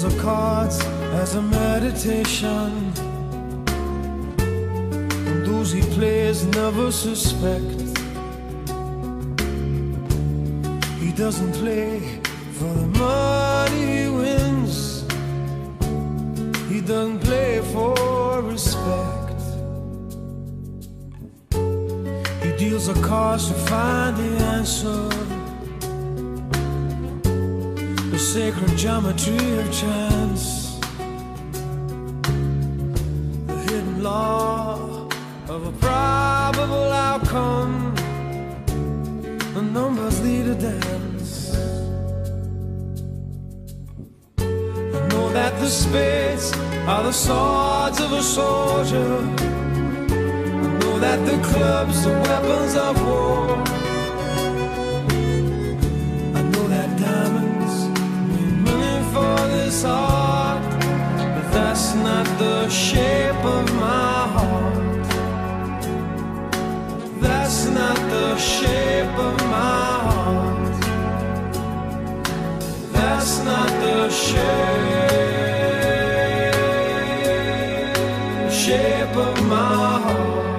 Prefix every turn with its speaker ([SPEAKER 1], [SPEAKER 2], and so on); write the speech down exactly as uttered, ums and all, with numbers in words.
[SPEAKER 1] deals the cards as a meditation, and those he plays never suspect. He doesn't play for the money he wins, he doesn't play for respect. He deals the cards to find the answer, the sacred geometry of chance, the hidden law of a probable outcome. The numbers lead a dance. I know that the spades are the swords of a soldier, I know that the clubs are weapons of war, I know that diamonds mean money for this heart, but that's not the shape of my heart. That's not the shape of my heart. That's not the shape, shape of my heart.